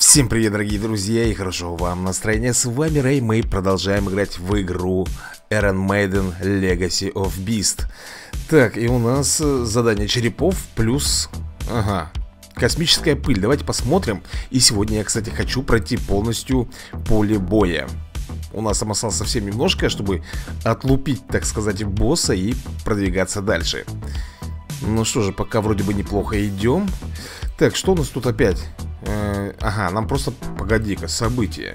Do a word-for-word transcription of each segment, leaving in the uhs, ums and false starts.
Всем привет, дорогие друзья, и хорошо вам настроение. С вами Рэй, мы продолжаем играть в игру Iron Maiden Legacy of Beast. Так, и у нас задание черепов плюс, ага, космическая пыль. Давайте посмотрим. И сегодня я, кстати, хочу пройти полностью поле боя. У нас там осталось совсем немножко, чтобы отлупить, так сказать, босса и продвигаться дальше. Ну что же, пока вроде бы неплохо идем. Так, что у нас тут опять? Э, ага, нам просто, погоди-ка, события.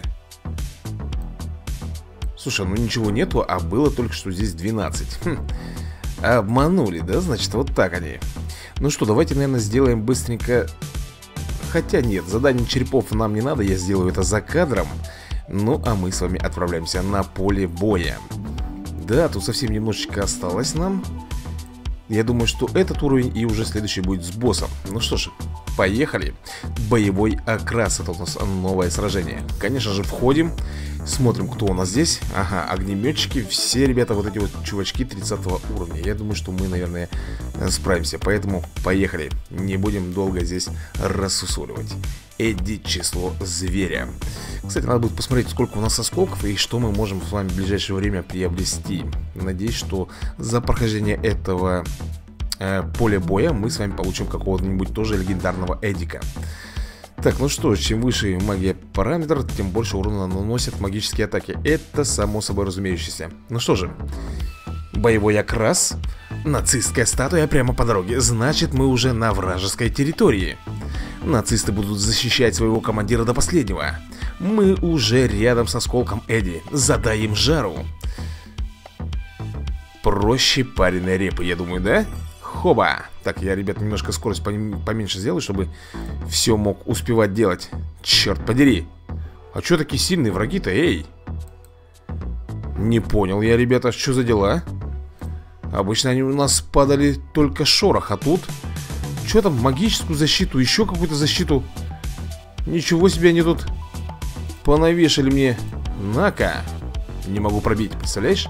Слушай, ну ничего нету, а было только что здесь двенадцать. Хм. Обманули, да? Значит, вот так они. Ну что, давайте, наверное, сделаем быстренько. Хотя нет, задание черепов нам не надо, я сделаю это за кадром. Ну, а мы с вами отправляемся на поле боя. Да, тут совсем немножечко осталось нам. Я думаю, что этот уровень и уже следующий будет с боссом. Ну что ж, поехали. Боевой окрас, это у нас новое сражение. Конечно же, входим. Смотрим, кто у нас здесь. Ага, огнеметчики. Все ребята, вот эти вот чувачки тридцатого уровня. Я думаю, что мы, наверное, справимся. Поэтому поехали. Не будем долго здесь рассусоливать. Эдди, число зверя. Кстати, надо будет посмотреть, сколько у нас осколков и что мы можем с вами в ближайшее время приобрести. Надеюсь, что за прохождение этого э, поля боя мы с вами получим какого-нибудь тоже легендарного Эдика. Так, ну что, чем выше магия параметр, тем больше урона наносят магические атаки. Это само собой разумеющееся. Ну что же, боевой окрас. Нацистская статуя прямо по дороге. Значит, мы уже на вражеской территории. Нацисты будут защищать своего командира до последнего. Мы уже рядом с осколком Эдди. Задай им жару. Проще пареной репы, я думаю, да? Хоба. Так, я, ребят, немножко скорость поменьше сделаю, чтобы все мог успевать делать. Черт подери. А что такие сильные враги-то, эй? Не понял я, ребята, что за дела? Обычно они у нас падали только шорох, а тут... Что там, магическую защиту, еще какую-то защиту? Ничего себе они тут понавешали мне. На-ка. Не могу пробить, представляешь?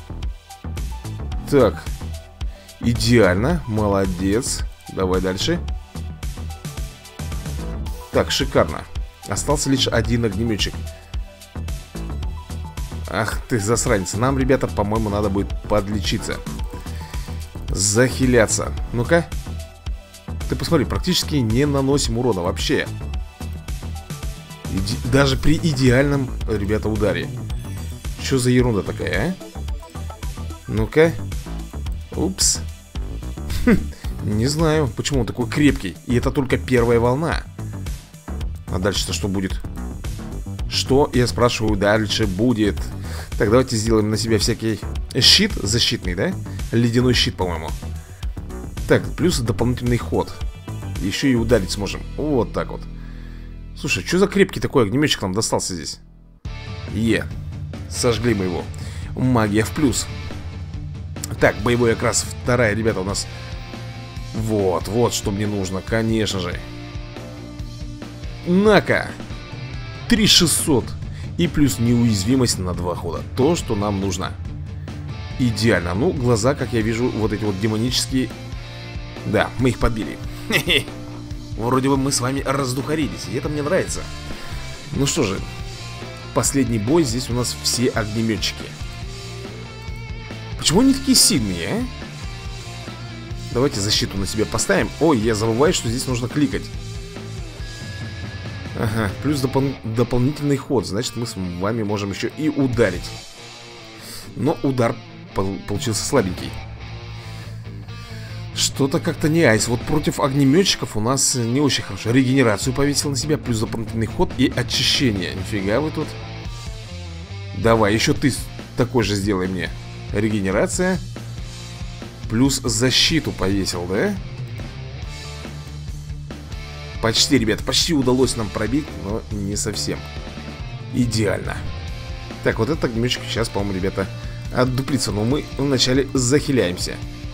Так. Идеально, молодец. Давай дальше. Так, шикарно. Остался лишь один огнеметчик. Ах ты, засранец. Нам, ребята, по-моему, надо будет подлечиться. Захиляться. Ну-ка. Ты посмотри, практически не наносим урона вообще. Иде... Даже при идеальном, ребята, ударе. Что за ерунда такая, а? Ну-ка. Упс. Хм, не знаю, почему он такой крепкий. И это только первая волна. А дальше-то что будет? Что, я спрашиваю, дальше будет? Так, давайте сделаем на себя всякий щит защитный, да? Ледяной щит, по-моему. Так, плюс дополнительный ход. Еще и ударить сможем. Вот так вот. Слушай, что за крепкий такой огнеметчик нам достался здесь? Е. Сожгли мы его. Магия в плюс. Так, боевой окрас вторая, ребята, у нас. Вот, вот что мне нужно, конечно же. На-ка. три тысячи шестьсот. И плюс неуязвимость на два хода. То, что нам нужно. Идеально. Ну, глаза, как я вижу, вот эти вот демонические. Да, мы их подбили. Хе-хе. Вроде бы мы с вами раздухарились, и это мне нравится. Ну что же, последний бой. Здесь у нас все огнеметчики. Почему они такие сильные, а? Давайте защиту на себя поставим. Ой, я забываю, что здесь нужно кликать. Ага, плюс допол дополнительный ход. Значит, мы с вами можем еще и ударить. Но удар пол получился слабенький. Что-то как-то не айс. Вот против огнеметчиков у нас не очень хорошо. Регенерацию повесил на себя, плюс дополнительный ход и очищение. Нифига вы тут. Давай, еще ты такой же сделай мне. Регенерация. Плюс защиту повесил, да? Почти, ребят, почти удалось нам пробить, но не совсем. Идеально. Так, вот этот огнеметчик сейчас, по-моему, ребята, отдуплится. Но мы вначале захиляемся.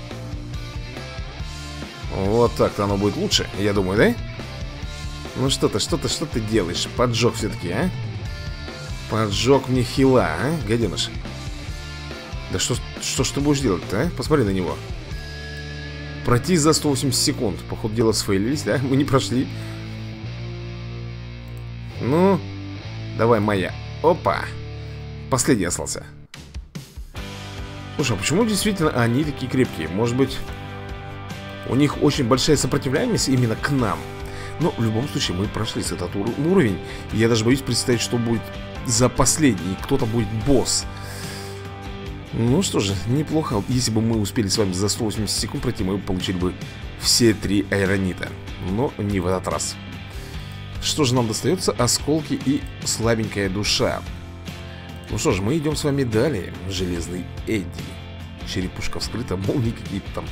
Вот так-то оно будет лучше, я думаю, да? Ну что-то, что-то, что ты делаешь? Поджог все-таки, а? Поджог мне хила, а, гаденыш? Да что, что ж ты будешь делать-то, а? Посмотри на него. Пройти за сто восемьдесят секунд. Походу дела сфейлились, да? Мы не прошли. Ну, давай моя. Опа. Последний остался. Слушай, а почему действительно они такие крепкие? Может быть, у них очень большая сопротивляемость именно к нам? Но в любом случае мы прошли с этот ур уровень. И я даже боюсь представить, что будет за последний. Кто-то будет босс. Ну что же, неплохо. Если бы мы успели с вами за сто восемьдесят секунд пройти, мы получили бы все три аэронита. Но не в этот раз. Что же нам достается? Осколки и слабенькая душа. Ну что же, мы идем с вами далее. Железный Эдди. Черепушка вскрыта, молнии какие-то там.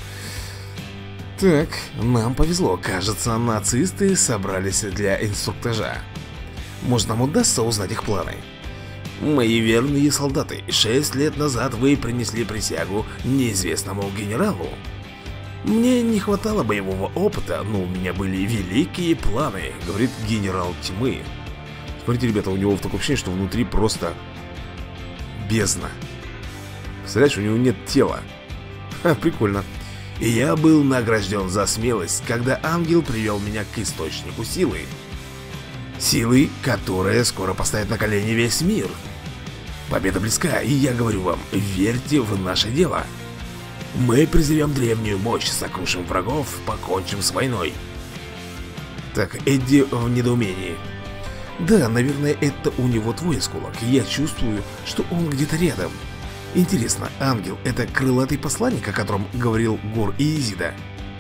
Так, нам повезло. Кажется, нацисты собрались для инструктажа. Может, нам удастся узнать их планы? Мои верные солдаты, шесть лет назад вы принесли присягу неизвестному генералу. Мне не хватало боевого опыта, но у меня были великие планы, говорит генерал тьмы. Смотрите, ребята, у него такое ощущение, что внутри просто бездна. Представляешь, у него нет тела. Ха, прикольно. И я был награжден за смелость, когда ангел привел меня к источнику силы. Силы, которая скоро поставит на колени весь мир. Победа близка, и я говорю вам, верьте в наше дело. Мы призовем древнюю мощь, сокрушим врагов, покончим с войной. Так, Эдди в недоумении. Да, наверное, это у него твой осколок. Я чувствую, что он где-то рядом. Интересно, ангел — это крылатый посланник, о котором говорил Гор и Изида?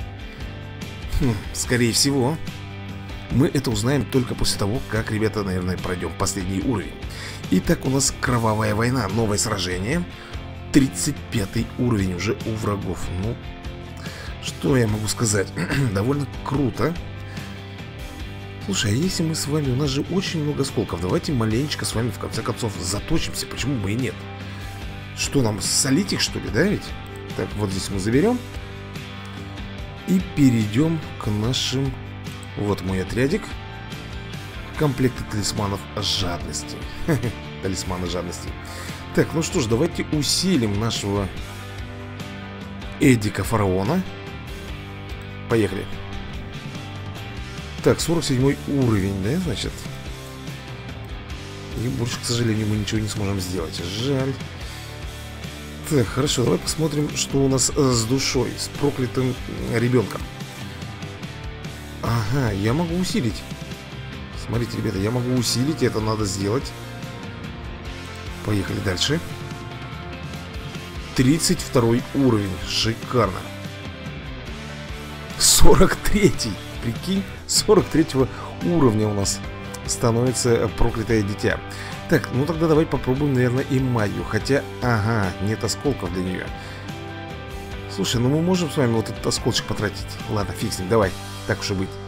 Хм, скорее всего. Мы это узнаем только после того, как, ребята, наверное, пройдем последний уровень. Итак, у нас кровавая война, новое сражение. тридцать пятый уровень уже у врагов. Ну, что я могу сказать? Довольно круто. Слушай, а если мы с вами... У нас же очень много осколков. Давайте маленечко с вами, в конце концов, заточимся. Почему бы и нет? Что нам, солить их, что ли, да ведь? Так, вот здесь мы заберем. И перейдем к нашим... Вот мой отрядик. Комплекты талисманов жадности. Талисманы жадности. Так, ну что ж, давайте усилим нашего Эдика Фараона. Поехали. Так, сорок седьмой уровень, да, значит? И больше, к сожалению, мы ничего не сможем сделать. Жаль. Так, хорошо, давай посмотрим, что у нас с душой, с проклятым ребенком. Ага, я могу усилить. Смотрите, ребята, я могу усилить, это надо сделать. Поехали дальше. тридцать второй уровень, шикарно. сорок третий, прикинь, сорок третьего уровня у нас становится проклятое дитя. Так, ну тогда давай попробуем, наверное, и магию. Хотя, ага, нет осколков для нее. Слушай, ну мы можем с вами вот этот осколочек потратить. Ладно, фиг с ним, давай, так уж и быть.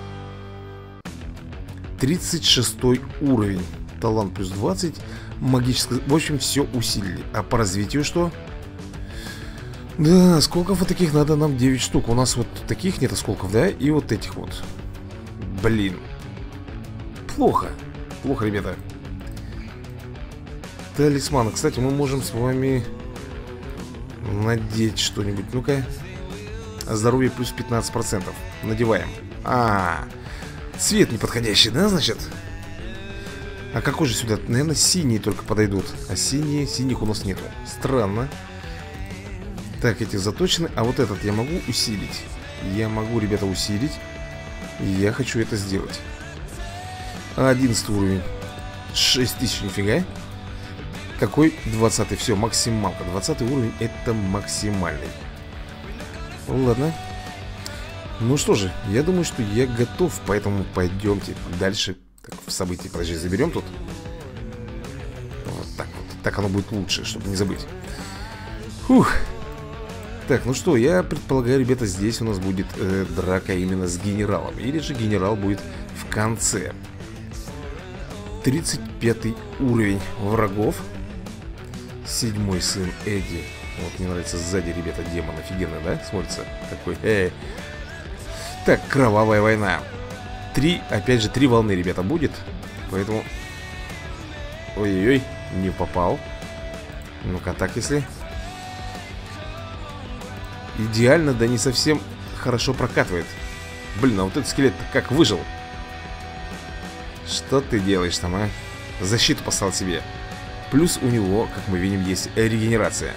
тридцать шестой уровень. Талант плюс двадцать. Магическое... В общем, все усилили. А по развитию что? Да, осколков вот таких надо нам девять штук. У нас вот таких нет осколков, да? И вот этих вот. Блин. Плохо. Плохо, ребята. Талисманы. Кстати, мы можем с вами надеть что-нибудь. Ну-ка. Здоровье плюс пятнадцать процентов. Надеваем. А, цвет неподходящий, да, значит? А какой же сюда? Наверное, синие только подойдут. А синие, синих у нас нету. Странно. Так, эти заточены. А вот этот я могу усилить? Я могу, ребята, усилить. Я хочу это сделать. одиннадцатый уровень. шесть тысяч, нифига. Какой? двадцатый, все, максималка. двадцатый уровень, это максимальный. Ладно. Ну что же, я думаю, что я готов. Поэтому пойдемте дальше. Так, в событии, подожди, заберем тут. Вот так вот. Так оно будет лучше, чтобы не забыть. Фух. Так, ну что, я предполагаю, ребята, здесь у нас будет э, драка именно с генералом. Или же генерал будет в конце. тридцать пятый уровень врагов. Седьмой сын Эдди. Вот мне нравится сзади, ребята, демон. Офигенно, да? Смотрится такой. Э-э. Так, кровавая война. Три, опять же, три волны, ребята, будет. Поэтому... Ой-ой-ой, не попал. Ну-ка, так, если... Идеально, да не совсем хорошо прокатывает. Блин, а вот этот скелет как выжил? Что ты делаешь там, а? Защиту поставил себе. Плюс у него, как мы видим, есть регенерация.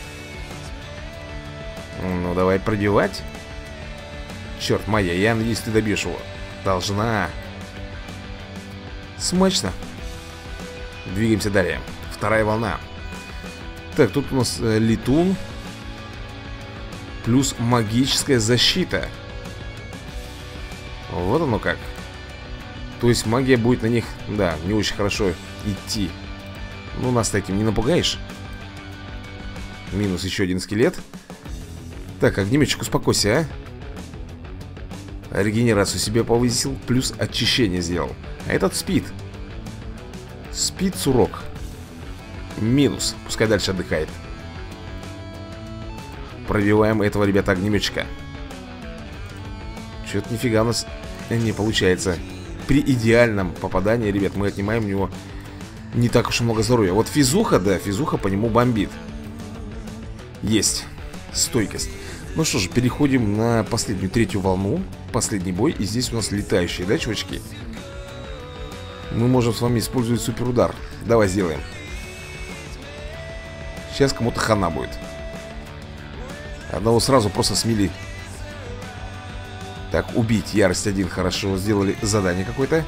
Ну, давай пробивать. Черт, Майя, я надеюсь, ты добьешь его. Должна. Смачно. Двигаемся далее. Вторая волна. Так, тут у нас э, летун. Плюс магическая защита. Вот оно как. То есть магия будет на них, да, не очень хорошо идти. Ну, нас этим не напугаешь. Минус еще один скелет. Так, огнеметчик, успокойся, а. Регенерацию себе повысил, плюс очищение сделал. А этот спит. Спит сурок. Минус, пускай дальше отдыхает. Пробиваем этого, ребята, огнеметчика. Что-то нифига у нас не получается. При идеальном попадании, ребят, мы отнимаем у него не так уж и много здоровья. Вот физуха, да, физуха по нему бомбит. Есть стойкость. Ну что же, переходим на последнюю, третью волну. Последний бой. И здесь у нас летающие, да, чувачки? Мы можем с вами использовать суперудар. Давай сделаем. Сейчас кому-то хана будет. Одного сразу просто смели. Так, убить ярость один. Хорошо, сделали задание какое-то.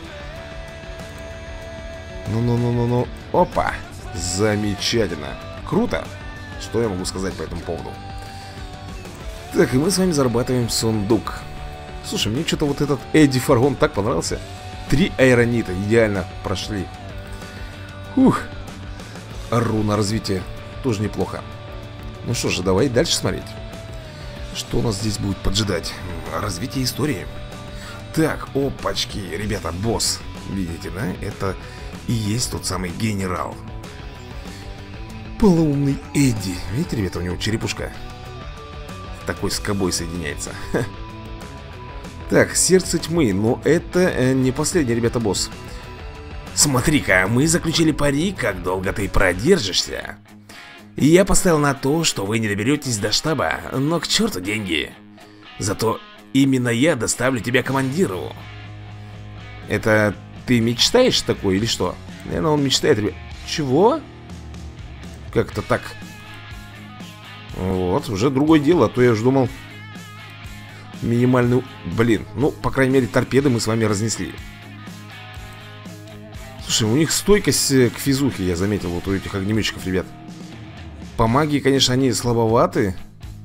Ну-ну-ну-ну-ну. Опа. Замечательно. Круто. Что я могу сказать по этому поводу? Так, и мы с вами зарабатываем сундук. Слушай, мне что-то вот этот Эдди Фаргон так понравился. Три аэронита идеально прошли. Ух. Руна развития. Тоже неплохо. Ну что же, давай дальше смотреть. Что у нас здесь будет поджидать? Развитие истории. Так, опачки, ребята, босс. Видите, да? Это и есть тот самый генерал. Полоумный Эдди. Видите, ребята, у него черепушка такой скобой соединяется. Ха. Так, сердце тьмы. Но это э, не последний, ребята, босс. Смотри-ка, мы заключили пари, как долго ты продержишься. И я поставил на то, что вы не доберетесь до штаба. Но к черту деньги. Зато именно я доставлю тебя командиру. Это ты мечтаешь такое или что? Наверное, он мечтает, ребят. Чего? Как-то так. Вот, уже другое дело. А то я уже думал минимальный... Блин, ну, по крайней мере, торпеды мы с вами разнесли. Слушай, у них стойкость к физухе, я заметил, вот у этих огнеметчиков, ребят. По магии, конечно, они слабоваты.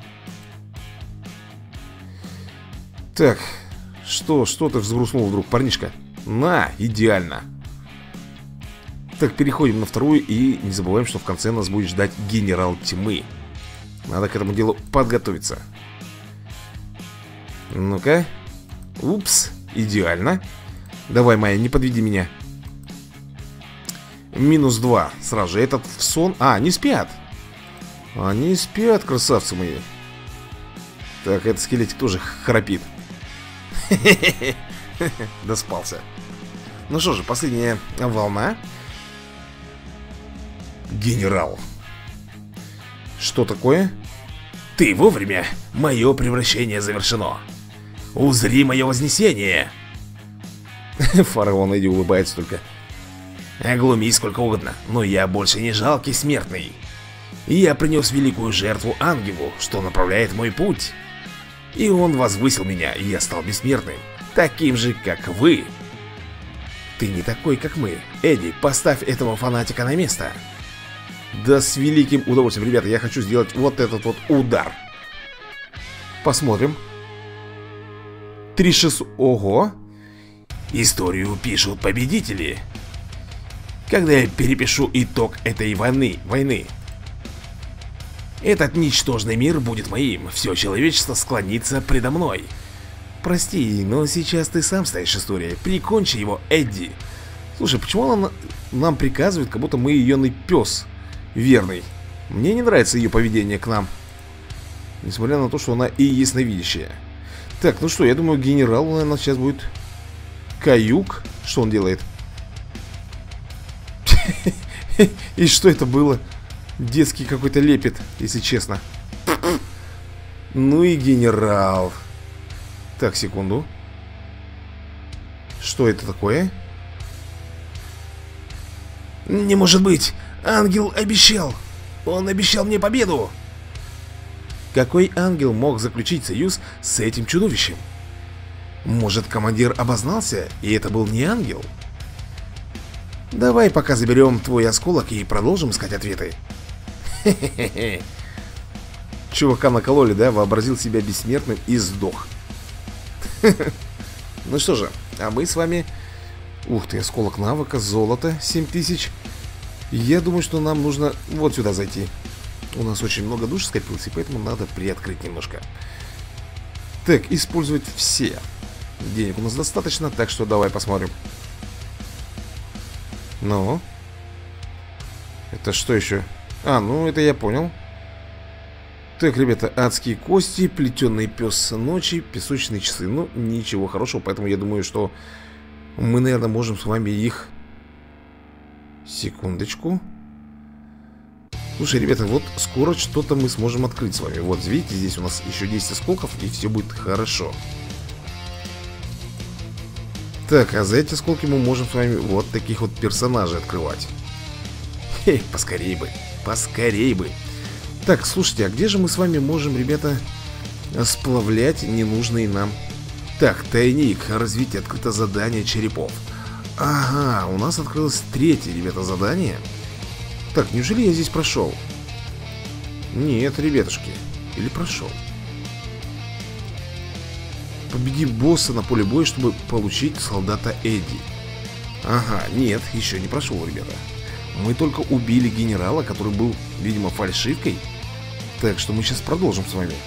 Так, что, что ты взгрустнул вдруг, парнишка? На, идеально. Так, переходим на вторую. И не забываем, что в конце нас будет ждать генерал тьмы. Надо к этому делу подготовиться. Ну-ка. Упс, идеально. Давай, Майя, не подведи меня. Минус два. Сразу же этот в сон. А, они спят. Они спят, красавцы мои. Так, этот скелетик тоже храпит. Доспался. Ну что же, последняя волна. Генерал. Что такое? Ты вовремя. Мое превращение завершено. Узри мое вознесение. Фараон Эдди улыбается только. Глуми сколько угодно, но я больше не жалкий смертный. Я принес великую жертву ангелу, что направляет мой путь. И он возвысил меня, и я стал бессмертным, таким же, как вы. Ты не такой, как мы. Эдди, поставь этого фанатика на место. Да с великим удовольствием, ребята, я хочу сделать вот этот вот удар. Посмотрим. Три шестьсот. Ого. Историю пишут победители. Когда я перепишу итог этой войны, войны, этот ничтожный мир будет моим. Все человечество склонится предо мной. Прости, но сейчас ты сам ставишь историей. Прикончи его, Эдди. Слушай, почему она нам приказывает, как будто мы ее пес верный? Мне не нравится ее поведение к нам. Несмотря на то, что она и ясновидящая. Так, ну что, я думаю, генерал, наверное, сейчас будет каюк. Что он делает? И что это было? Детский какой-то лепет, если честно. Ну и генерал. Так, секунду. Что это такое? Не может быть! Ангел обещал! Он обещал мне победу! Какой ангел мог заключить союз с этим чудовищем? Может, командир обознался, и это был не ангел? Давай пока заберем твой осколок и продолжим искать ответы. Хе-хе-хе. Чувака накололи, да? Вообразил себя бессмертным и сдох. Ну что же, а мы с вами... Ух ты, осколок навыка, золото, семь тысяч. Я думаю, что нам нужно вот сюда зайти. У нас очень много душ скопилось, и поэтому надо приоткрыть немножко. Так, использовать все. Денег у нас достаточно, так что давай посмотрим. Ну? Это что еще? А, ну это я понял. Так, ребята, адские кости, плетеный пес ночи, песочные часы. Ну, ничего хорошего, поэтому я думаю, что мы, наверное, можем с вами их... Секундочку. Слушай, ребята, вот скоро что-то мы сможем открыть с вами. Вот, видите, здесь у нас еще десять осколков, и все будет хорошо. Так, а за эти осколки мы можем с вами вот таких вот персонажей открывать. Хе, поскорей бы, поскорей бы. Так, слушайте, а где же мы с вами можем, ребята, сплавлять ненужные нам... Так, тайник, развитие, открыто задание черепов. Ага, у нас открылось третье, ребята, задание. Так, неужели я здесь прошел? Нет, ребятушки. Или прошел? Победи босса на поле боя, чтобы получить солдата Эдди. Ага, нет, еще не прошел, ребята. Мы только убили генерала, который был, видимо, фальшивкой. Так что мы сейчас продолжим с вами.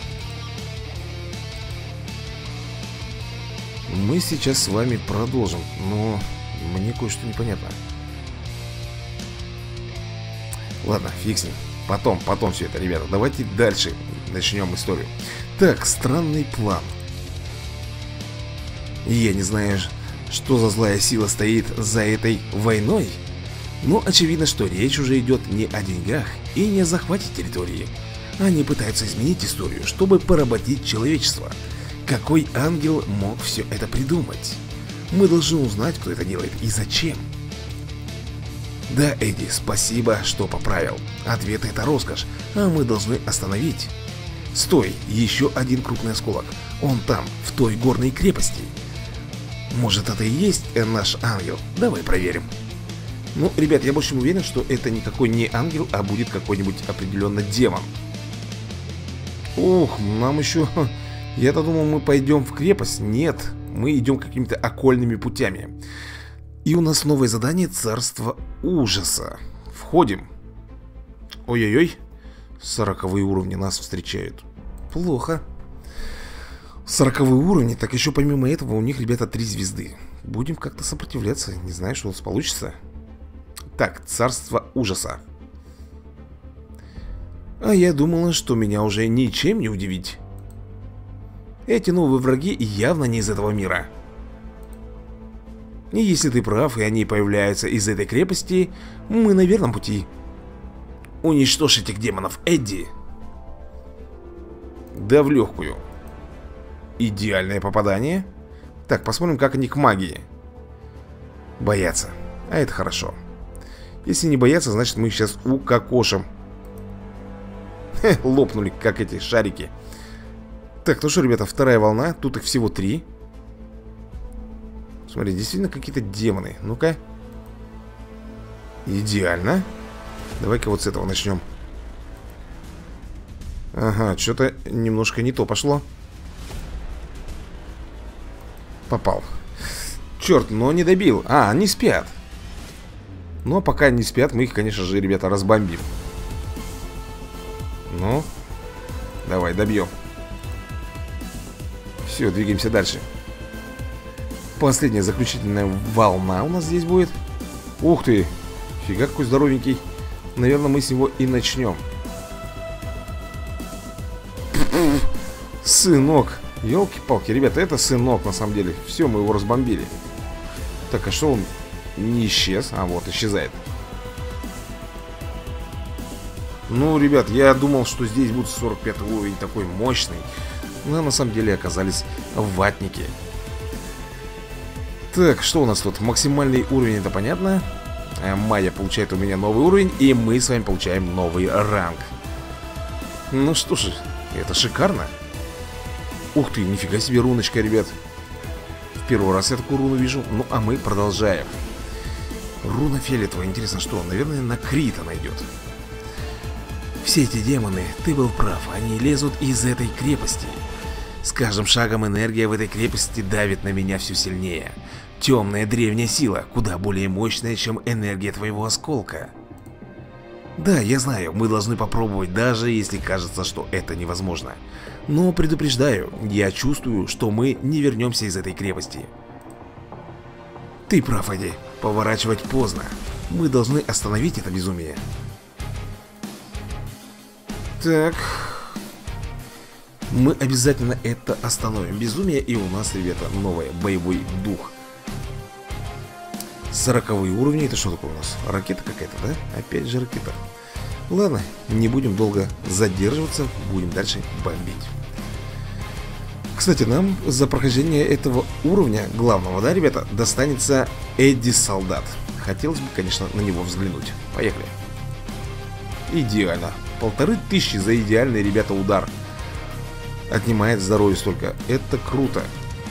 Мы сейчас с вами продолжим, но мне кое-что непонятно. Ладно, фиг с ним. Потом, потом все это, ребята. Давайте дальше начнем историю. Так, странный план. Я не знаю, что за злая сила стоит за этой войной, но очевидно, что речь уже идет не о деньгах и не о захвате территории. Они пытаются изменить историю, чтобы поработить человечество. Какой ангел мог все это придумать? Мы должны узнать, кто это делает и зачем. Да, Эдди, спасибо, что поправил. Ответы — это роскошь, а мы должны остановить. Стой, еще один крупный осколок. Он там, в той горной крепости. Может, это и есть наш ангел? Давай проверим. Ну, ребят, я больше уверен, что это никакой не ангел, а будет какой-нибудь определенно демон. Ух, нам еще... Я-то думал, мы пойдем в крепость. Нет, мы идем какими-то окольными путями. И у нас новое задание — Царство Ужаса. Входим. Ой-ой-ой. Сороковые уровни нас встречают. Плохо. Сороковые уровни. Так еще помимо этого у них, ребята, три звезды. Будем как-то сопротивляться. Не знаю, что у нас получится. Так, Царство Ужаса. А я думала, что меня уже ничем не удивить. Эти новые враги явно не из этого мира. И если ты прав, и они появляются из этой крепости, мы на верном пути. Уничтожь этих демонов, Эдди. Да в легкую. Идеальное попадание. Так, посмотрим, как они к магии. Боятся. А это хорошо. Если не боятся, значит мы их сейчас укокошим. Хе, лопнули, как эти шарики. Так, ну что, ребята, вторая волна. Тут их всего три. Смотри, действительно какие-то демоны. Ну-ка. Идеально. Давай-ка вот с этого начнем. Ага, что-то немножко не то пошло. Попал. Черт, но не добил. А, они спят. Но пока не спят, мы их, конечно же, ребята, разбомбим. Ну, давай, добьем. Все, двигаемся дальше. Последняя заключительная волна у нас здесь будет. Ух ты, фига какой здоровенький. Наверное, мы с него и начнем. Сынок. Елки-палки, ребята, это сынок на самом деле. Все, мы его разбомбили. Так, а что он не исчез? А, вот, исчезает. Ну, ребят, я думал, что здесь будет сорок пятый уровень, такой мощный. Но на самом деле оказались ватники. Так, что у нас тут? Максимальный уровень, это понятно. Майя получает у меня новый уровень, и мы с вами получаем новый ранг. Ну что же, это шикарно. Ух ты, нифига себе руночка, ребят. В первый раз я такую руну вижу. Ну, а мы продолжаем. Руна фиолетовая, интересно, что? Наверное, на Крита найдет. Все эти демоны, ты был прав, они лезут из этой крепости. С каждым шагом энергия в этой крепости давит на меня все сильнее. Темная древняя сила, куда более мощная, чем энергия твоего осколка. Да, я знаю, мы должны попробовать, даже если кажется, что это невозможно. Но предупреждаю, я чувствую, что мы не вернемся из этой крепости. Ты прав, Эдди, поворачивать поздно. Мы должны остановить это безумие. Так. Мы обязательно это остановим. Безумие, и у нас, ребята, новый боевой дух. Сороковые уровни. Это что такое у нас? Ракета какая-то, да? Опять же ракета. Ладно, не будем долго задерживаться. Будем дальше бомбить. Кстати, нам за прохождение этого уровня главного, да, ребята, достанется Эдди Солдат. Хотелось бы, конечно, на него взглянуть. Поехали. Идеально. Полторы тысячи за идеальный, ребята, удар. Отнимает здоровье столько. Это круто.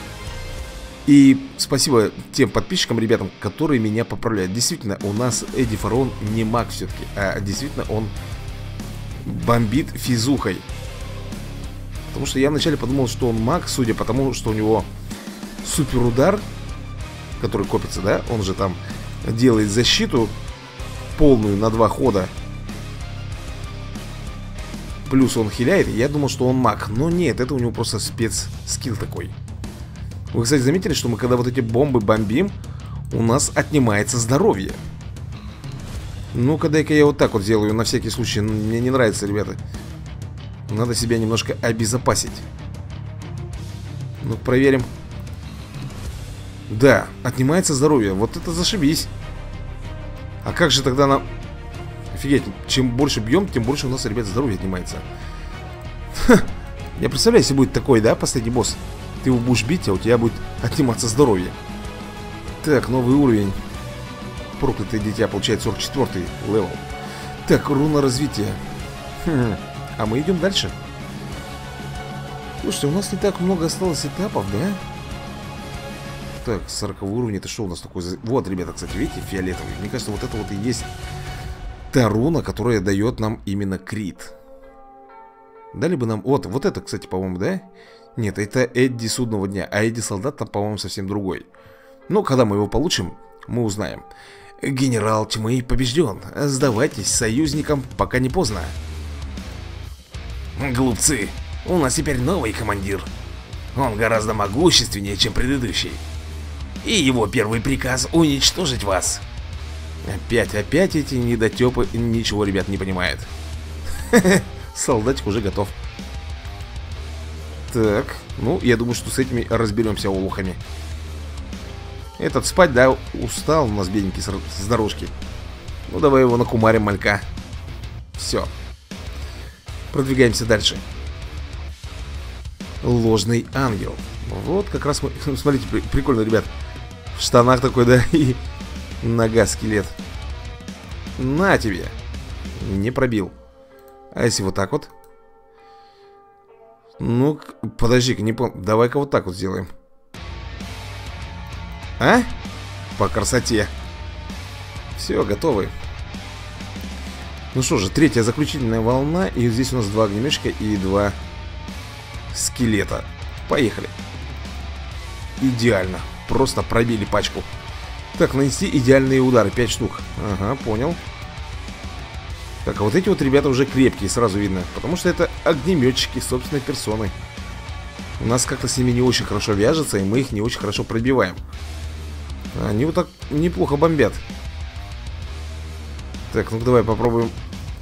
И спасибо тем подписчикам, ребятам, которые меня поправляют. Действительно, у нас Эдди Фараон не маг все-таки, а действительно он бомбит физухой. Потому что я вначале подумал, что он маг, судя по тому, что у него суперудар, который копится, да, он же там делает защиту полную на два хода. Плюс он хиляет, я думал, что он маг. Но нет, это у него просто спецскилл такой. Вы, кстати, заметили, что мы когда вот эти бомбы бомбим, у нас отнимается здоровье. Ну-ка, дай-ка я вот так вот сделаю, на всякий случай. Мне не нравится, ребята. Надо себя немножко обезопасить. Ну, проверим. Да, отнимается здоровье. Вот это зашибись. А как же тогда нам... Офигеть, чем больше бьем, тем больше у нас, ребят, здоровье отнимается. Ха. Я представляю, если будет такой, да, последний босс. Ты его будешь бить, а у тебя будет отниматься здоровье. Так, новый уровень. Проклятое дитя получает сорок четвёртый левел. Так, руна развития. Хм. А мы идем дальше. Слушайте, у нас не так много осталось этапов, да? Так, сороковой уровень, это что у нас такое? Вот, ребята, кстати, видите, фиолетовый. Мне кажется, вот это вот и есть та руна, которая дает нам именно крит. Дали бы нам... Вот, вот это, кстати, по-моему, да? Нет, это Эдди Судного дня. А Эдди Солдат там, по-моему, совсем другой. Но когда мы его получим, мы узнаем. Генерал Тьмы побежден. Сдавайтесь союзникам, пока не поздно. Глупцы, у нас теперь новый командир. Он гораздо могущественнее, чем предыдущий. И его первый приказ — уничтожить вас. Опять, опять эти недотепы ничего, ребят, не понимают. Солдатик уже готов. Так, ну, я думаю, что с этими разберемся олухами. Этот спать, да, устал у нас бедненький с дорожки. Ну, давай его накумарим, малька. Все. Продвигаемся дальше. Ложный ангел. Вот как раз мы... Смотрите, прикольно, ребят. В штанах такой, да, и нога скелет. На тебе. Не пробил. А если вот так вот? Ну, подожди-ка, не помню. Давай-ка вот так вот сделаем. А? По красоте. Все, готовы. Ну что же, третья заключительная волна. И здесь у нас два огнеметчика и два скелета. Поехали. Идеально. Просто пробили пачку. Так, нанести идеальные удары. пять штук. Ага, понял. Так, а вот эти вот ребята уже крепкие, сразу видно. Потому что это огнеметчики собственной персоной. У нас как-то с ними не очень хорошо вяжется, и мы их не очень хорошо пробиваем. Они вот так неплохо бомбят. Так, ну-ка давай попробуем.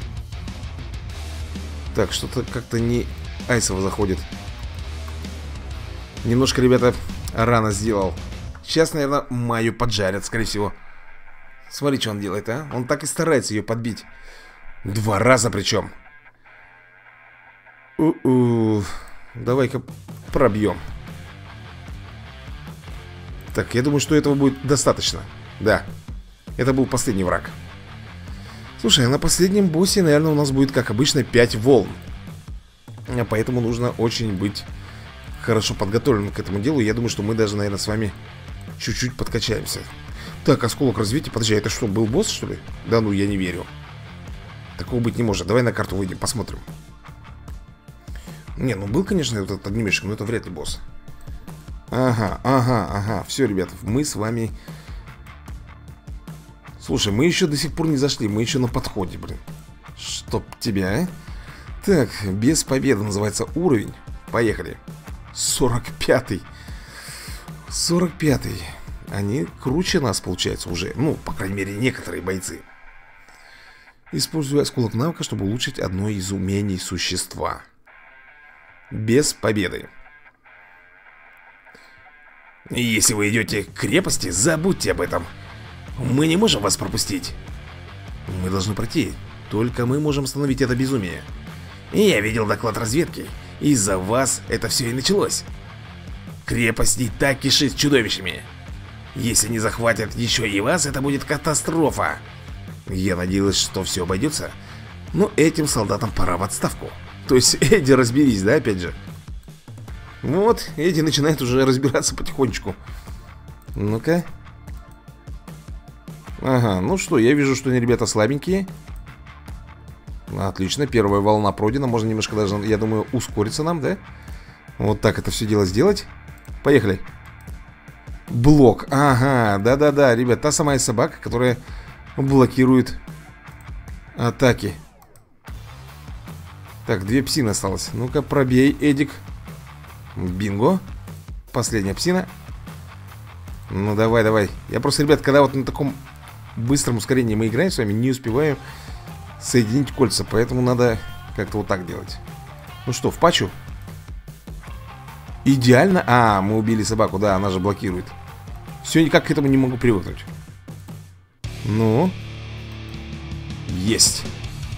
Так, что-то как-то не айсово заходит. Немножко, ребята, рано сделал. Сейчас, наверное, Майю поджарят, скорее всего. Смотри, что он делает, а. Он так и старается ее подбить. Два раза причем. У-у. Давай-ка пробьем. Так, я думаю, что этого будет достаточно. Да. Это был последний враг. Слушай, а на последнем боссе, наверное, у нас будет, как обычно, пять волн. Поэтому нужно очень быть хорошо подготовленным к этому делу. Я думаю, что мы даже, наверное, с вами чуть-чуть подкачаемся. Так, осколок развития. Подожди, а это что, был босс, что ли? Да ну, я не верю. Такого быть не может. Давай на карту выйдем, посмотрим. Не, ну был, конечно, вот этот огнеметчик, но это вряд ли босс. Ага, ага, ага. Все, ребят, мы с вами... Слушай, мы еще до сих пор не зашли. Мы еще на подходе, блин. Чтоб тебя, а? Так, без победы называется уровень. Поехали. сорок пятый. сорок пятый. Они круче нас, получается, уже. Ну, по крайней мере, некоторые бойцы. Используя осколок навыка, чтобы улучшить одно из умений существа. Без победы. Если вы идете к крепости, забудьте об этом. Мы не можем вас пропустить. Мы должны пройти. Только мы можем остановить это безумие. Я видел доклад разведки. Из-за вас это все и началось. Крепость не так кишит чудовищами. Если не захватят еще и вас, это будет катастрофа. Я надеялась, что все обойдется. Но этим солдатам пора в отставку. То есть, Эдди, разберись, да, опять же. Вот, Эдди начинает уже разбираться потихонечку. Ну-ка. Ага, ну что, я вижу, что они, ребята, слабенькие. Отлично, первая волна пройдена. Можно немножко даже, я думаю, ускориться нам, да? Вот так это все дело сделать. Поехали. Блок, ага, да-да-да, ребят, та самая собака, которая блокирует атаки. Так, две псины осталось. Ну-ка, пробей, Эдик. Бинго. Последняя псина. Ну, давай, давай. Я просто, ребят, когда вот на таком быстром ускорении мы играем с вами, не успеваю соединить кольца. Поэтому надо как-то вот так делать. Ну что, в пачу? Идеально. А, мы убили собаку, да, она же блокирует. Все, никак к этому не могу привыкнуть. Ну. Есть.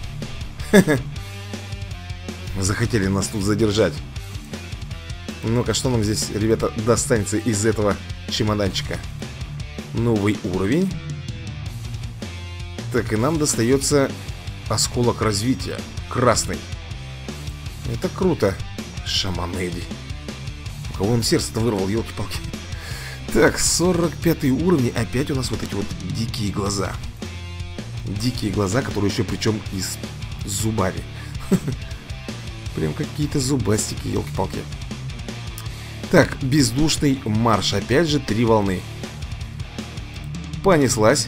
Захотели нас тут задержать. Ну-ка, что нам здесь, ребята, достанется из этого чемоданчика? Новый уровень. Так, и нам достается осколок развития. Красный. Это круто. Шаман Эдди. У кого он сердце-то вырвал, елки-палки. Так, сорок пятый уровень. Опять у нас вот эти вот дикие глаза. Дикие глаза, которые еще причем из зубари. Прям какие-то зубастики, елки-палки. Так, бездушный марш. Опять же, три волны. Понеслась.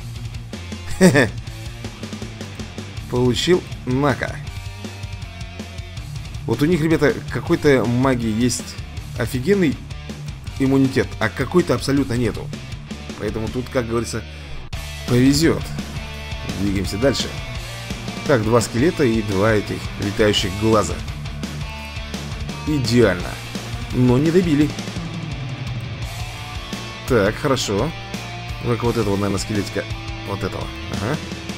Получил. На-ка. Вот у них, ребята, какой-то магии есть офигенный иммунитет, а какой-то абсолютно нету. Поэтому тут, как говорится, повезет. Двигаемся дальше. Так, два скелета и два этих летающих глаза. Идеально. Но не добили. Так, хорошо. Только вот этого, наверное, скелетика. Вот этого. Ага.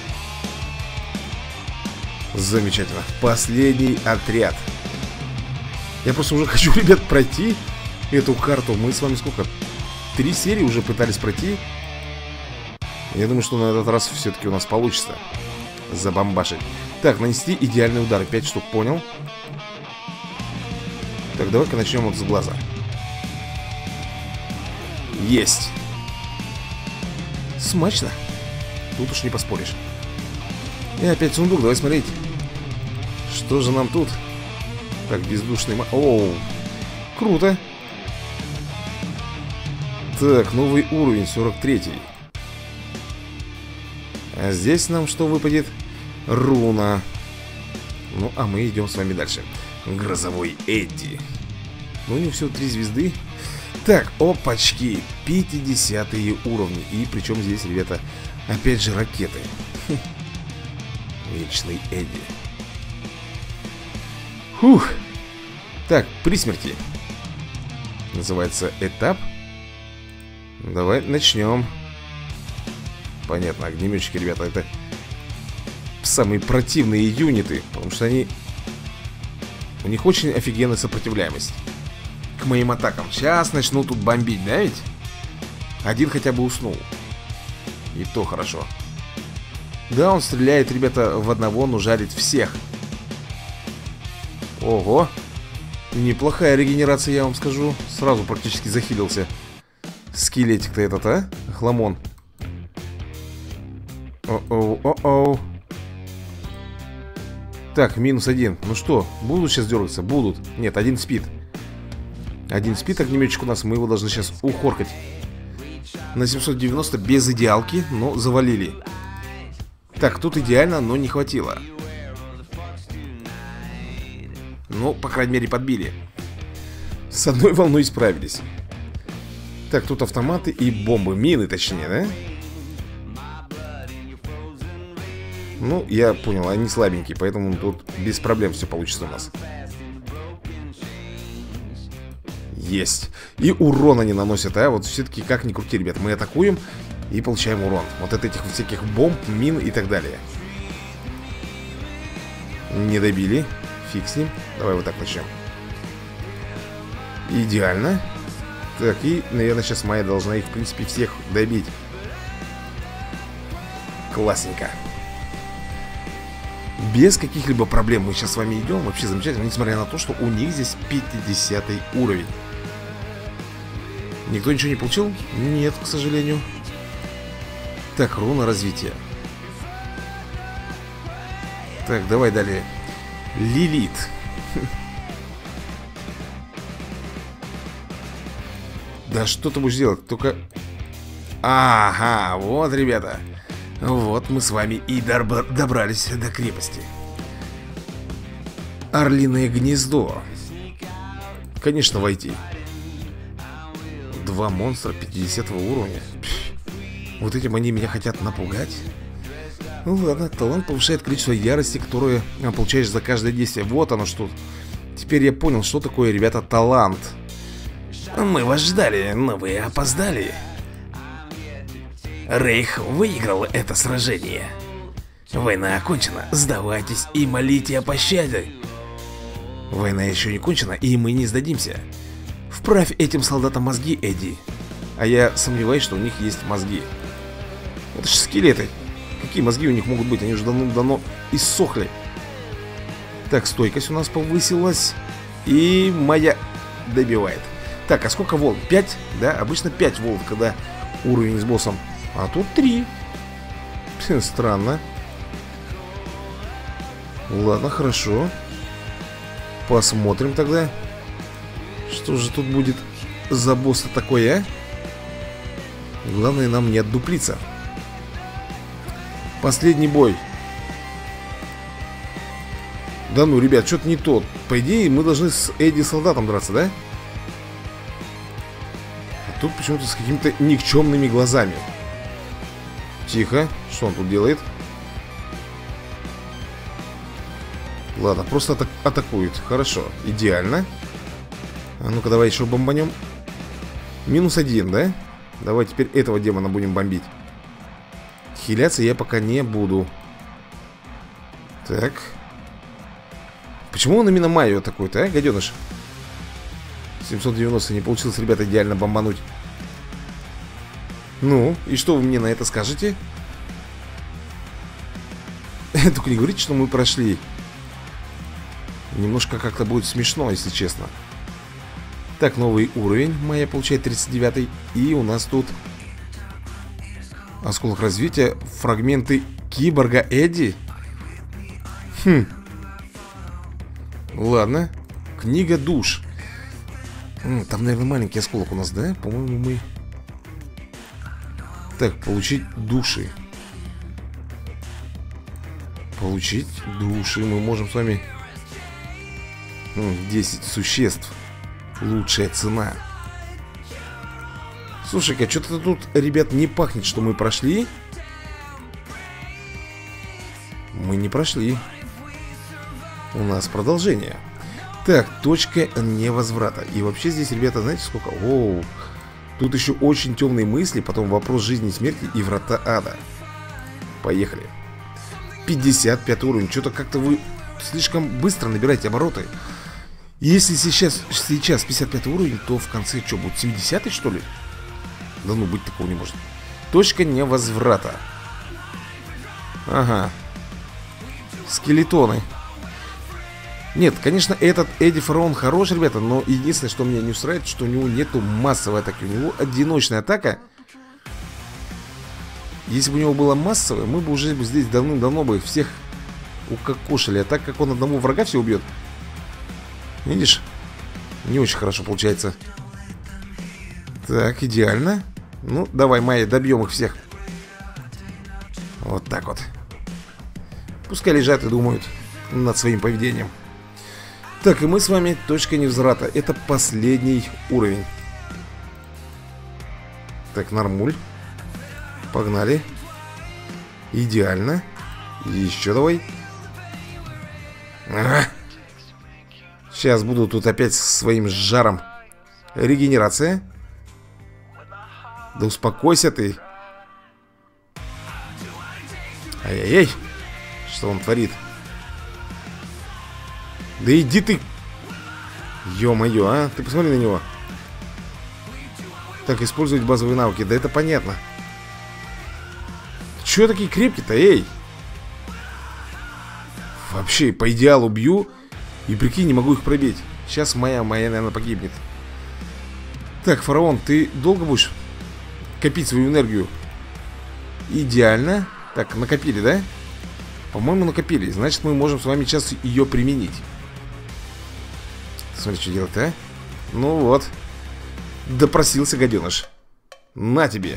Замечательно. Последний отряд. Я просто уже хочу, ребят, пройти эту карту. Мы с вами сколько? Три серии уже пытались пройти. Я думаю, что на этот раз все-таки у нас получится забамбашить. Так, нанести идеальный удар. Пять штук, понял. Так, давай-ка начнем вот с глаза. Есть. Смачно. Тут уж не поспоришь. И опять сундук, давай смотреть. Что же нам тут? Так, бездушный ма... Оу, круто. Так, новый уровень, сорок третий. А здесь нам что выпадет? Руна. Ну, а мы идем с вами дальше. Грозовой Эдди. Ну, у него всего три звезды. Так, опачки, пятидесятые уровни. И причем здесь, ребята, опять же ракеты. Вечный Эдди. Фух. Так, при смерти. Называется этап. Давай начнем. Понятно, огнеметчики, ребята, это самые противные юниты. Потому что они... У них очень офигенная сопротивляемость к моим атакам. Сейчас начну тут бомбить, да ведь? Один хотя бы уснул. И то хорошо. Да, он стреляет, ребята, в одного, но жарит всех. Ого. Неплохая регенерация, я вам скажу. Сразу практически захилился. Скелетик-то этот, а? Хламон. О-оу, о-оу. Так, минус один. Ну что, будут сейчас дергаться? Будут. Нет, один спит. Один спит, огнеметчик у нас. Мы его должны сейчас ухоркать. На семьсот девяносто без идеалки, но завалили. Так, тут идеально, но не хватило. Ну, по крайней мере, подбили. С одной волной справились. Так, тут автоматы и бомбы. Мины, точнее, да? Ну, я понял, они слабенькие, поэтому тут без проблем все получится у нас. Есть. И урон они наносят, а? Вот все-таки как ни крути, ребят. Мы атакуем и получаем урон. Вот от этих всяких бомб, мин и так далее. Не добили. Фиг с ним. Давай вот так начнем. Идеально. Так, и, наверное, сейчас Майя должна их, в принципе, всех добить. Классненько. Без каких-либо проблем мы сейчас с вами идем. Вообще замечательно, несмотря на то, что у них здесь пятидесятый уровень. Никто ничего не получил? Нет, к сожалению. Так, руна развития. Так, давай далее. Лилит. Да что ты будешь делать? Только... Ага, вот, ребята. Вот мы с вами и добрались до крепости. Орлиное гнездо. Конечно, войти. Два монстра пятидесятого уровня. Пфф. Вот этим они меня хотят напугать. Ну ладно, талант повышает количество ярости, которое получаешь за каждое действие. Вот оно что. Теперь я понял, что такое, ребята, талант. Мы вас ждали, но вы опоздали. Рейх выиграл это сражение. Война окончена. Сдавайтесь и молите о пощаде. Война еще не кончена, и мы не сдадимся. Вправь этим солдатам мозги, Эдди. А я сомневаюсь, что у них есть мозги. Это же скелеты. Какие мозги у них могут быть? Они уже давно-давно иссохли. Так, стойкость у нас повысилась. И моя добивает. Так, а сколько волн? пять? Да, обычно пять волн, когда уровень с боссом. А тут три. Странно. Ладно, хорошо. Посмотрим тогда. Что же тут будет за босс такой, а? Главное нам не отдуплиться. Последний бой. Да ну, ребят, что-то не то. По идее, мы должны с Эдди солдатом драться, да? А тут почему-то с какими-то никчемными глазами. Тихо, что он тут делает? Ладно, просто атак атакует. Хорошо, идеально. А ну-ка, давай еще бомбанем. Минус один, да? Давай теперь этого демона будем бомбить. Хиляться я пока не буду. Так. Почему он именно Майю атакует, а, гаденыш? семьсот девяносто, не получилось, ребята, идеально бомбануть. Ну, и что вы мне на это скажете? Только не говорите, что мы прошли. Немножко как-то будет смешно, если честно. Так, новый уровень. Майя получает тридцать девятый. И у нас тут осколок развития. Фрагменты киборга Эдди. Хм. Ладно. Книга душ. Там, наверное, маленький осколок у нас, да? По-моему, мы... Так, получить души. Получить души. Мы можем с вами... десять существ. Лучшая цена. Слушай-ка, что-то тут, ребят, не пахнет, что мы прошли. Мы не прошли. У нас продолжение. Так, точка невозврата. И вообще здесь, ребята, знаете сколько? Оу. Тут еще очень темные мысли. Потом вопрос жизни и смерти и врата ада. Поехали. пятьдесят пятый уровень. Что-то как-то вы слишком быстро набираете обороты. Если сейчас, сейчас пятьдесят пятый уровень, то в конце что будет? семидесятый, что ли? Да ну, быть такого не может. Точка невозврата. Ага. Скелетоны. Нет, конечно, этот Эдди Фараон хороший, ребята, но единственное, что меня не устраивает, что у него нету массовой атаки. У него одиночная атака. Если бы у него была массовая, мы бы уже здесь давным-давно бы всех укокошили. А так как он одного врага все убьет. Видишь? Не очень хорошо получается. Так, идеально. Ну, давай, Майя, добьем их всех. Вот так вот. Пускай лежат и думают над своим поведением. Так, и мы с вами точка невозврата. Это последний уровень. Так, нормуль. Погнали. Идеально. Еще давай. Ага. Сейчас буду тут опять со своим жаром. Регенерация. Да успокойся ты. Ай-яй-яй. Что он творит? Да иди ты. Ё-моё, а? Ты посмотри на него. Так, использовать базовые навыки. Да это понятно. Чё такие крепкие-то, эй? Вообще, по идеалу бью. И прикинь, не могу их пробить. Сейчас моя, моя, наверное, погибнет. Так, Фараон, ты долго будешь копить свою энергию? Идеально. Так, накопили, да? По-моему, накопили. Значит, мы можем с вами сейчас ее применить. Смотри, что делать, а? Ну вот. Допросился, гаденыш. На тебе.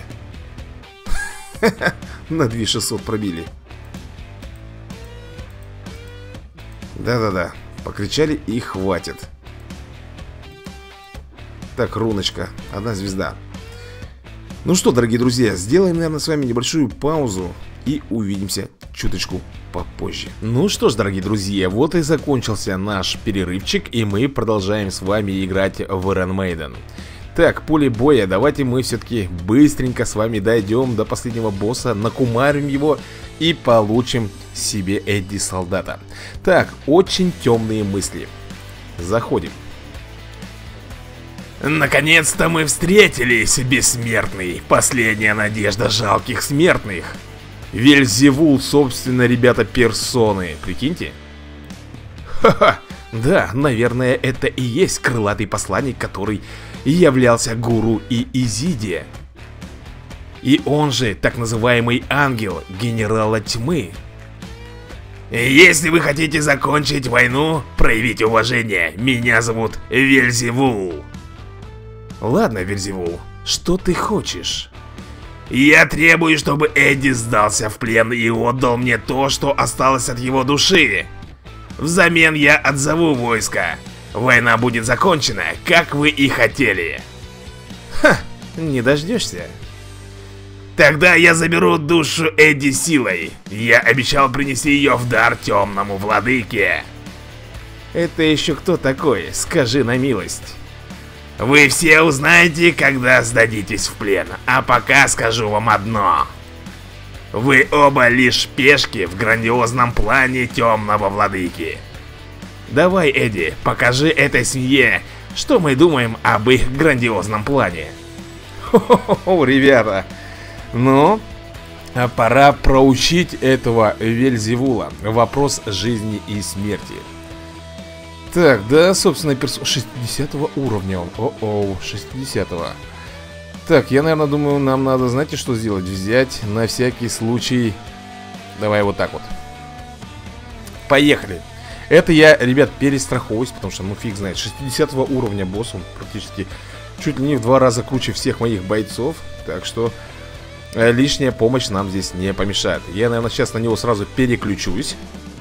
На две тысячи шестьсот пробили. Да-да-да. Покричали и хватит. Так, руночка. Одна звезда. Ну что, дорогие друзья, сделаем, наверное, с вами небольшую паузу. И увидимся чуточку попозже. Ну что ж, дорогие друзья, вот и закончился наш перерывчик. И мы продолжаем с вами играть в Iron Maiden. Так, поле боя, давайте мы все-таки быстренько с вами дойдем до последнего босса, накумарим его и получим себе Эдди Солдата. Так, очень темные мысли. Заходим. Наконец-то мы встретились, бессмертный. Последняя надежда жалких смертных. Вельзевул, собственно, ребята, персоны. Прикиньте. Ха-ха. Да, наверное, это и есть крылатый посланник, который являлся гуру и Изидия. И он же так называемый ангел генерала тьмы. Если вы хотите закончить войну, проявите уважение. Меня зовут Вельзевул. Ладно, Вельзевул, что ты хочешь? Я требую, чтобы Эдди сдался в плен и отдал мне то, что осталось от его души. Взамен я отзову войско. Война будет закончена, как вы и хотели. Ха, не дождешься. Тогда я заберу душу Эдди силой. Я обещал принести ее в дар темному владыке. Это еще кто такой? Скажи на милость. Вы все узнаете, когда сдадитесь в плен. А пока скажу вам одно. Вы оба лишь пешки в грандиозном плане темного владыки. Давай, Эдди, покажи этой семье, что мы думаем об их грандиозном плане. Хо-хо-хо, ребята. Ну, пора проучить этого Вельзевула. Вопрос жизни и смерти. Так, да, собственно, перс... шестидесятого уровня он. О-оу, шестидесятого. Так, я, наверное, думаю, нам надо, знаете, что сделать? Взять на всякий случай. Давай вот так вот. Поехали. Это я, ребят, перестраховываюсь, потому что, ну, фиг знает. шестидесятого уровня босс, он практически чуть ли не в два раза круче всех моих бойцов. Так что э, лишняя помощь нам здесь не помешает. Я, наверное, сейчас на него сразу переключусь.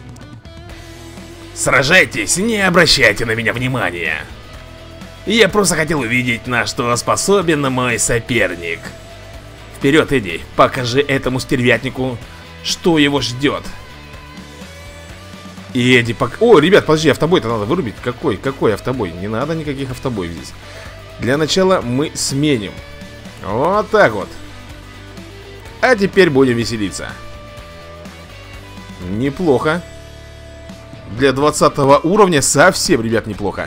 Сражайтесь, не обращайте на меня внимания. Я просто хотел увидеть, на что способен мой соперник. Вперед, Эдди, покажи этому стервятнику, что его ждет. И Эдди пок... О, ребят, подожди, автобой-то надо вырубить. Какой, какой автобой? Не надо никаких автобоев здесь. Для начала мы сменим. Вот так вот. А теперь будем веселиться. Неплохо. Для двадцатого уровня совсем, ребят, неплохо.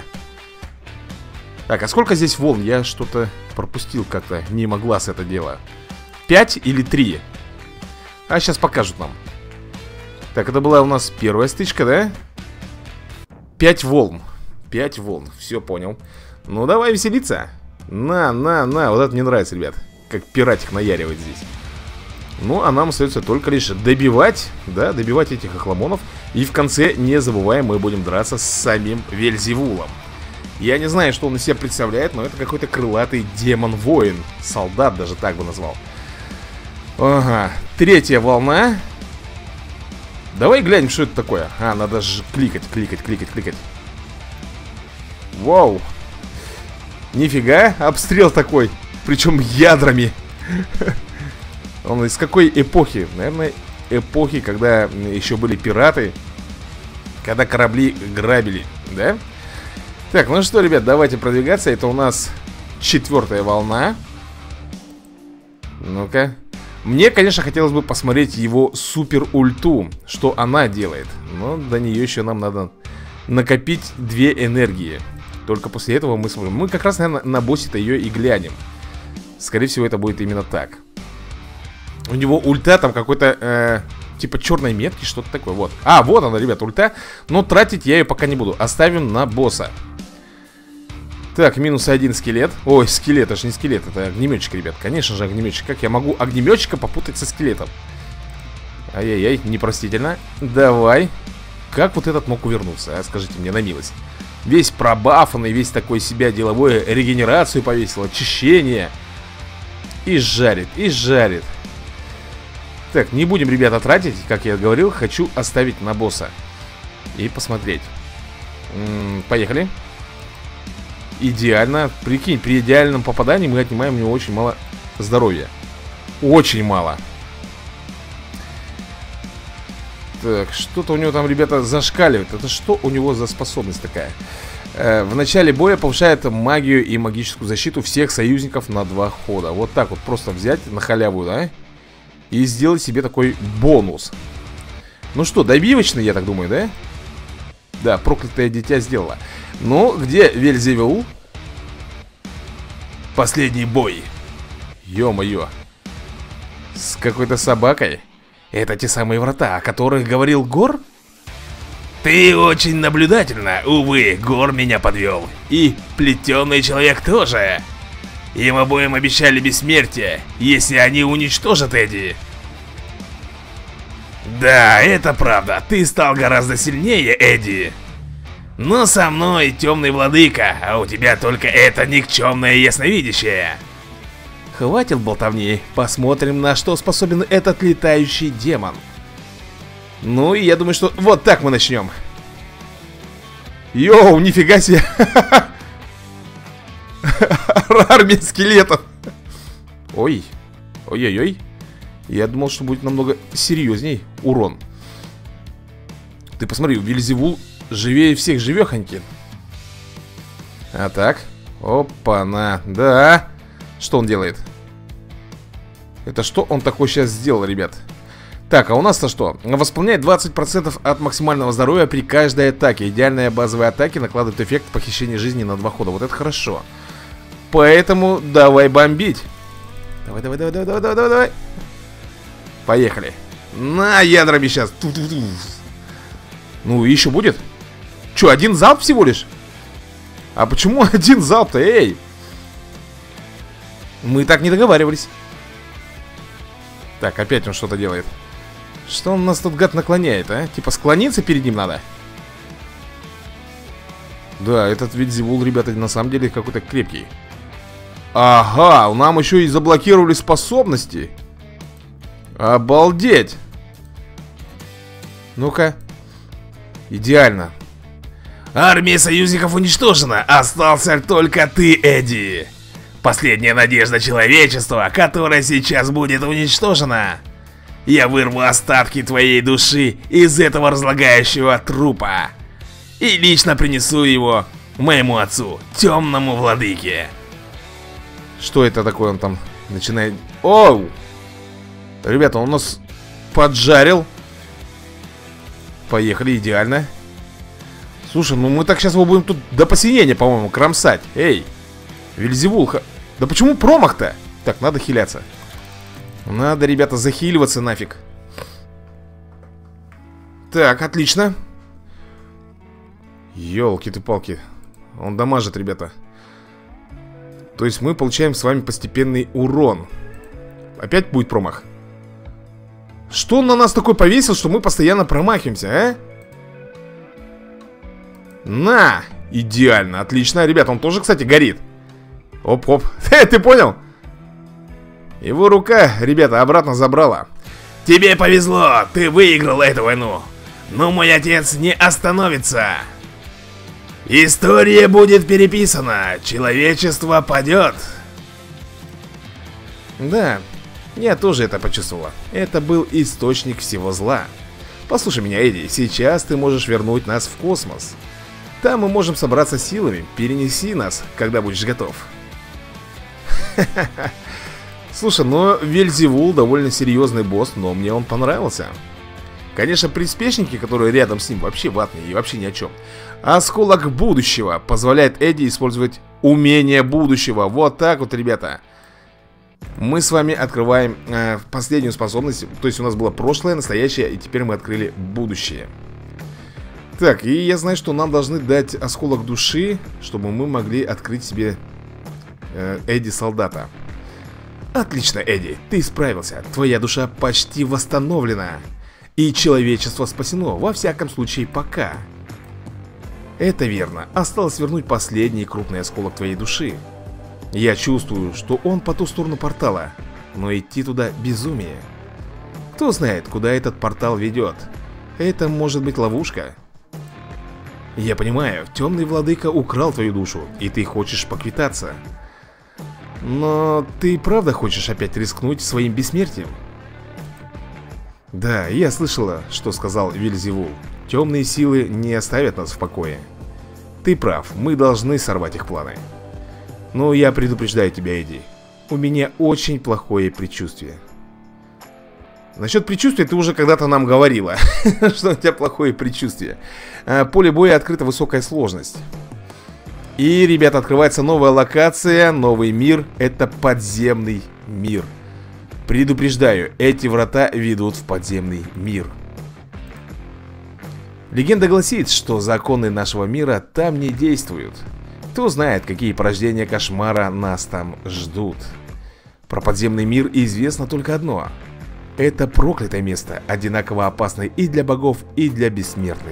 Так, а сколько здесь волн? Я что-то пропустил как-то, мимо глаз это дело. пять или три? А сейчас покажут нам. Так, это была у нас первая стычка, да? Пять волн. Пять волн, все понял. Ну, давай веселиться. На, на, на, вот это мне нравится, ребят. Как пиратик наяривает здесь. Ну, а нам остается только лишь добивать, да, добивать этих охламонов. И в конце, не забываем, мы будем драться с самим Вельзевулом. Я не знаю, что он из себя представляет, но это какой-то крылатый демон-воин. Солдат даже так бы назвал. Ага, третья волна. Давай глянем, что это такое. А, надо же кликать, кликать, кликать, кликать. Вау. Нифига, обстрел такой. Причем ядрами. Он из какой эпохи? Наверное, эпохи, когда еще были пираты. Когда корабли грабили, да? Так, ну что, ребят, давайте продвигаться. Это у нас четвертая волна. Ну-ка. Мне, конечно, хотелось бы посмотреть его супер ульту. Что она делает. Но до нее еще нам надо накопить две энергии. Только после этого мы сможем. Мы как раз, наверное, на боссе-то ее и глянем. Скорее всего, это будет именно так. У него ульта там какой-то э, типа черной метки, что-то такое. Вот. А, вот она, ребят, ульта. Но тратить я ее пока не буду. Оставим на босса. Так, минус один скелет. Ой, скелет, это же не скелет, это огнеметчик, ребят. Конечно же, огнеметчик. Как я могу огнеметчика попутать со скелетом? Ай-яй-яй, непростительно. Давай. Как вот этот мог увернуться, а? Скажите мне на милость. Весь пробафанный, весь такой себя деловой, регенерацию повесил, очищение. И жарит, и жарит. Так, не будем, ребята, тратить, как я говорил. Хочу оставить на босса и посмотреть. М-м, поехали. Идеально. Прикинь, при идеальном попадании мы отнимаем у него очень мало здоровья. Очень мало. Так, что-то у него там, ребята, зашкаливает. Это что у него за способность такая? Э, в начале боя повышает магию и магическую защиту всех союзников на два хода. Вот так вот просто взять на халяву, да? И сделать себе такой бонус. Ну что, добивочный, я так думаю, да? Да, проклятое дитя сделала. Ну, где Вельзевул? Последний бой. Ё-моё. С какой-то собакой? Это те самые врата, о которых говорил Гор? Ты очень наблюдательна. Увы, Гор меня подвел. И плетеный человек тоже. Им обоим обещали бессмертие, если они уничтожат Эдди. Да, это правда. Ты стал гораздо сильнее, Эдди. Но со мной темный владыка, а у тебя только это никчемное ясновидящее. Хватит болтовни, посмотрим, на что способен этот летающий демон. Ну и я думаю, что вот так мы начнем. Йоу, нифига себе. Армия скелетов. Ой, ой-ой-ой. Я думал, что будет намного серьезней урон. Ты посмотри, Вельзевул живее всех живехоньки. А так, опа-на, да. Что он делает? Это что он такой сейчас сделал, ребят? Так, а у нас-то что? Восполняет двадцать процентов от максимального здоровья при каждой атаке. Идеальная базовая атака накладывает эффект похищения жизни на два хода. Вот это хорошо. Поэтому давай бомбить. Давай, давай, давай, давай, давай, давай, давай. Поехали. На, ядрами сейчас. Ту-ту-ту. Ну, еще будет? Че, один залп всего лишь? А почему один залп-то, эй? Мы так не договаривались. Так, опять он что-то делает. Что он нас тут, гад, наклоняет, а? Типа склониться перед ним надо? Да, этот Вельзевул, ребята, на самом деле какой-то крепкий. Ага, нам еще и заблокировали способности. Обалдеть. Ну-ка. Идеально. Армия союзников уничтожена. Остался только ты, Эдди. Последняя надежда человечества, которая сейчас будет уничтожена. Я вырву остатки твоей души из этого разлагающего трупа и лично принесу его моему отцу, темному владыке. Что это такое он там начинает... Оу! Ребята, он нас поджарил. Поехали, идеально. Слушай, ну мы так сейчас его будем тут до посинения, по-моему, кромсать. Эй, Вельзевул, ха... Да почему промах-то? Так, надо хиляться. Надо, ребята, захиливаться нафиг. Так, отлично. Ёлки ты палки. Он дамажит, ребята. То есть мы получаем с вами постепенный урон. Опять будет промах. Что он на нас такой повесил, что мы постоянно промахиваемся, а? На! Идеально, отлично. Ребята, он тоже, кстати, горит. Оп-оп. Ты понял? Его рука, ребята, обратно забрала. Тебе повезло, ты выиграл эту войну. Но мой отец не остановится. История будет переписана, человечество падет. Да, я тоже это почувствовала. Это был источник всего зла. Послушай меня, Эдди, сейчас ты можешь вернуть нас в космос. Там мы можем собраться силами. Перенеси нас, когда будешь готов. Слушай, ну Вельзевул довольно серьезный босс, но мне он понравился. Конечно, приспешники, которые рядом с ним, вообще ватные и вообще ни о чем. Осколок будущего позволяет Эдди использовать умение будущего. Вот так вот, ребята. Мы с вами открываем э, последнюю способность. То есть у нас было прошлое, настоящее, и теперь мы открыли будущее. Так, и я знаю, что нам должны дать осколок души, чтобы мы могли открыть себе э, Эдди солдата. Отлично, Эдди, ты справился. Твоя душа почти восстановлена. И человечество спасено, во всяком случае, пока. Это верно. Осталось вернуть последний крупный осколок твоей души. Я чувствую, что он по ту сторону портала, но идти туда безумие. Кто знает, куда этот портал ведет. Это может быть ловушка. Я понимаю, темный владыка украл твою душу, и ты хочешь поквитаться. Но ты правда хочешь опять рискнуть своим бессмертием? Да, я слышала, что сказал Вельзевул. Темные силы не оставят нас в покое. Ты прав, мы должны сорвать их планы. Но я предупреждаю тебя, Эдди. У меня очень плохое предчувствие. Насчет предчувствия ты уже когда-то нам говорила, что у тебя плохое предчувствие. Поле боя открыта высокая сложность. И, ребята, открывается новая локация, новый мир. Это подземный мир. Предупреждаю, эти врата ведут в подземный мир. Легенда гласит, что законы нашего мира там не действуют. Кто знает, какие порождения кошмара нас там ждут. Про подземный мир известно только одно. Это проклятое место, одинаково опасное и для богов, и для бессмертных.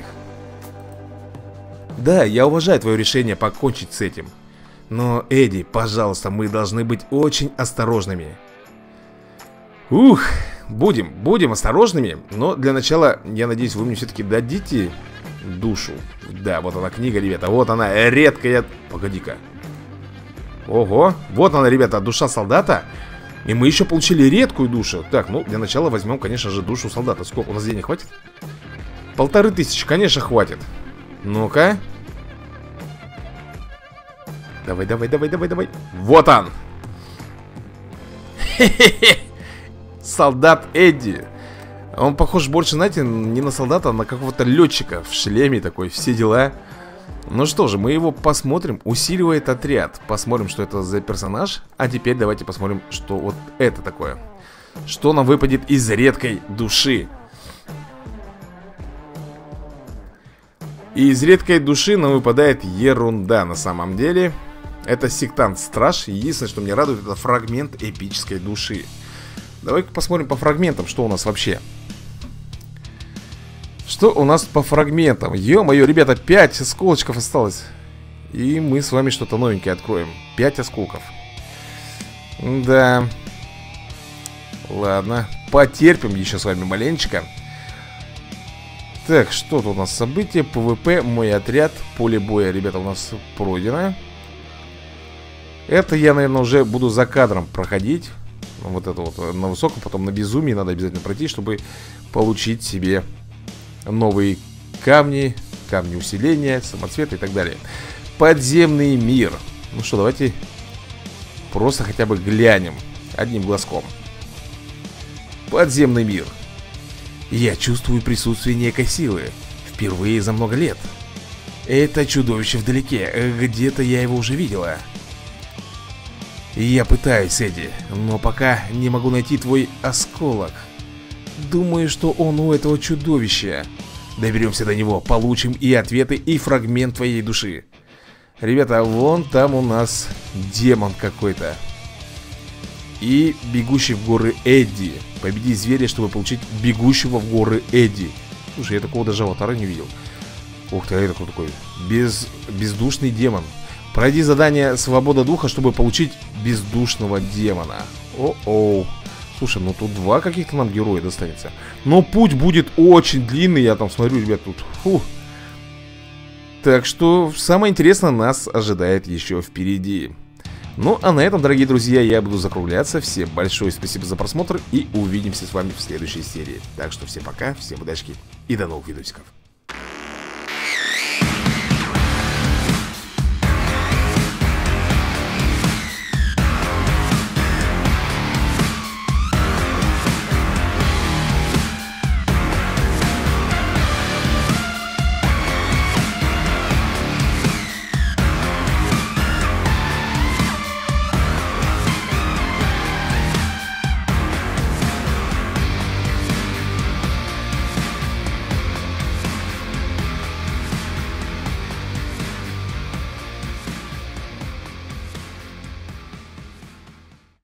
Да, я уважаю твое решение покончить с этим. Но, Эдди, пожалуйста, мы должны быть очень осторожными. Ух, будем, будем осторожными. Но для начала, я надеюсь, вы мне все-таки дадите душу. Да, вот она книга, ребята, вот она, редкая. Погоди-ка. Ого, вот она, ребята, душа солдата. И мы еще получили редкую душу. Так, ну, для начала возьмем, конечно же, душу солдата. Сколько у нас денег хватит? Полторы тысячи, конечно, хватит. Ну-ка. Давай, давай, давай, давай, давай. Вот он. Хе-хе-хе. Солдат Эдди. Он похож больше, знаете, не на солдата, а на какого-то летчика в шлеме такой, все дела. Ну что же, мы его посмотрим. Усиливает отряд. Посмотрим, что это за персонаж. А теперь давайте посмотрим, что вот это такое. Что нам выпадет из редкой души. И из редкой души нам выпадает ерунда на самом деле. Это сектант-страж. Единственное, что меня радует, это фрагмент эпической души. Давай-ка посмотрим по фрагментам, что у нас вообще. Что у нас по фрагментам? Ё-моё, ребята, пять осколочков осталось. И мы с вами что-то новенькое откроем. пять осколков. Да. Ладно, потерпим еще с вами маленечко. Так, что тут у нас? События, ПВП, мой отряд, поле боя, ребята, у нас пройдено. Это я, наверное, уже буду за кадром проходить. Вот это вот на высоком, потом на безумии надо обязательно пройти, чтобы получить себе новые камни, камни усиления, самоцветы и так далее. Подземный мир. Ну что, давайте просто хотя бы глянем одним глазком. Подземный мир. Я чувствую присутствие некой силы. Впервые за много лет. Это чудовище вдалеке. Где-то я его уже видела. Я пытаюсь, Эдди, но пока не могу найти твой осколок. Думаю, что он у этого чудовища. Доберемся до него, получим и ответы, и фрагмент твоей души. Ребята, вон там у нас демон какой-то. И бегущий в горы Эдди. Победи зверя, чтобы получить бегущего в горы Эдди. Слушай, я такого даже аватара не видел. Ух ты, а это кто такой? Без... Бездушный демон. Пройди задание «Свобода духа», чтобы получить бездушного демона. О-оу. Слушай, ну тут два каких-то нам героя достанется. Но путь будет очень длинный, я там смотрю, ребят, тут. Фух. Так что самое интересное нас ожидает еще впереди. Ну, а на этом, дорогие друзья, я буду закругляться. Всем большое спасибо за просмотр и увидимся с вами в следующей серии. Так что всем пока, всем удачи и до новых видосиков.